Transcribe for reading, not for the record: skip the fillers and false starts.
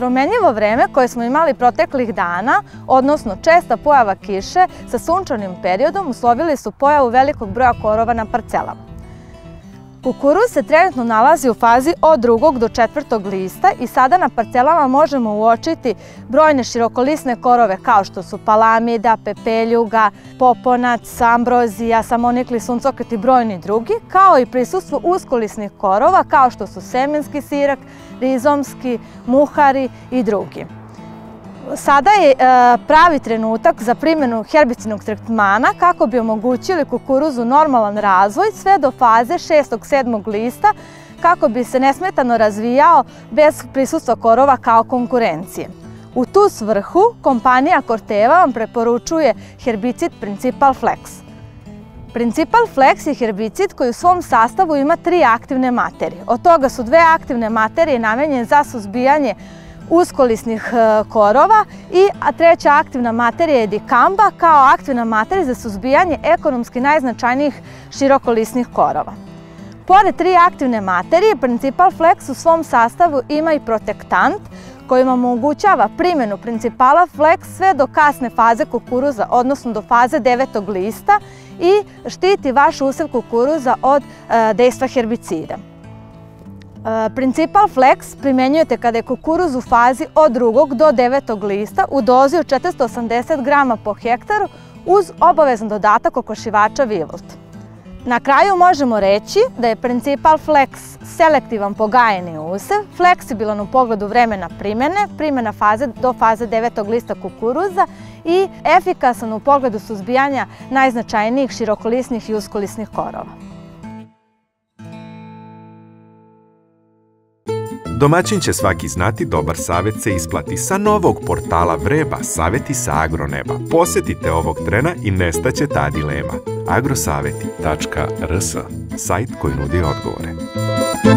promenljivo vreme koje smo imali proteklih dana, odnosno česta pojava kiše sa sunčanim periodom, uslovili su pojavu velikog broja korova na parcelama. Kukuruz se trenutno nalazi u fazi od 2. do 4. lista i sada na parcelama možemo uočiti brojne širokolisne korove kao što su palamida, pepeljuga, poponac, ambrozija, samonikli suncokret i brojni drugi, kao i prisustvo uskolisnih korova kao što su semenski sirak, rizomski, muhari i drugi. Sada je pravi trenutak za primjenu herbicidnog tretmana kako bi omogućili kukuruzu normalan razvoj sve do faze 6. 7. lista kako bi se nesmetano razvijao bez prisustva korova kao konkurencije. U tu svrhu kompanija Corteva vam preporučuje herbicid Principal Flex. Principal Flex je herbicid koji u svom sastavu ima 3 aktivne materije. Od toga su 2 aktivne materije namenjene za suzbijanje uskolisnih korova a 3. aktivna materija je dikamba kao aktivna materija za suzbijanje ekonomski najznačajnijih širokolisnih korova. Pored 3 aktivne materije, Principal Flex u svom sastavu ima i protektant koji vam omogućava primjenu Principala Flex sve do kasne faze kukuruza, odnosno do faze 9. lista i štiti vaš usjev kukuruza od dejstva herbicida. Principal Flex primjenjujete kada je kukuruz u fazi od 2. do 9. lista u dozi od 480 grama po hektaru uz obavezan dodatak okošivača Vivolt. Na kraju možemo reći da je Principal Flex selektivan po gajeni usjev, fleksibilan u pogledu vremena primjena do faze 9. lista kukuruza i efikasan u pogledu suzbijanja najznačajnijih širokolisnih i uskolisnih korova. Domaćin će svaki znati, dobar savjet se isplati. Sa novog portala Vreba, savjeti sa agroneba. Posjetite ovog trena i nestaće ta dilema. agrosavjeti.rs, sajt koji nudi odgovore.